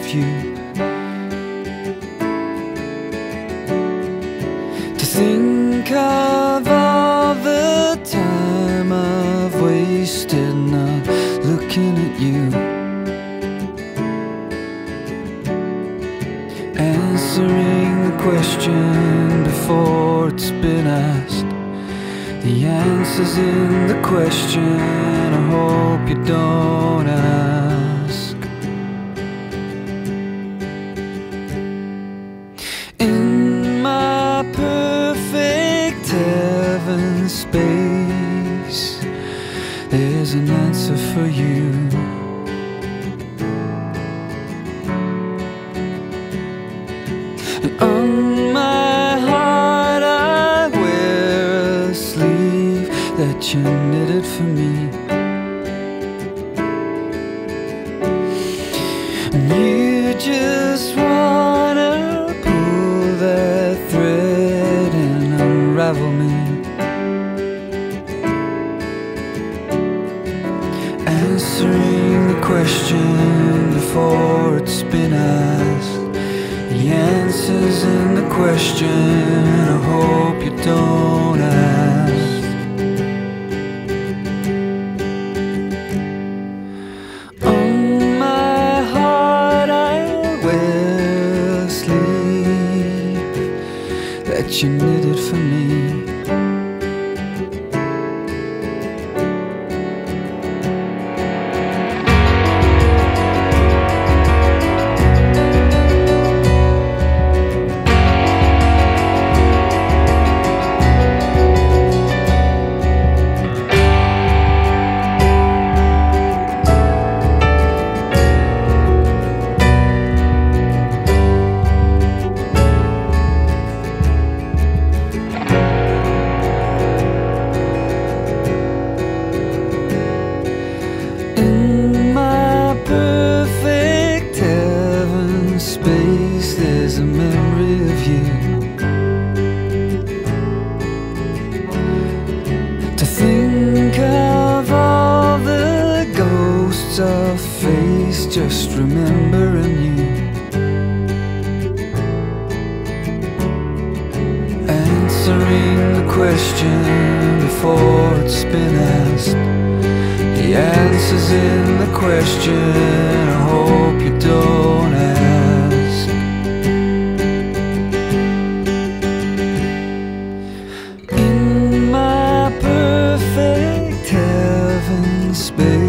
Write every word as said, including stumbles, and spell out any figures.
of you. To think of all the time I've wasted not looking at you, answering the question before it's been asked. The answer's in the question, I hope you don't ask. In my perfect heaven space, there's an answer for you. And on my heart I wear a sleeve that you knitted for me. And you just wanna pull that thread and unravel me, answering the question before it's been asked. The answer's in the question, I hope you don't ask. On my heart I wear a sleeve that you knitted for me. Space, there's a memory of you. To think of all the ghosts I've faced, just remembering you, answering the question before it's been asked. The answer's in the question, I hope you don't ask. In my perfect heaven space,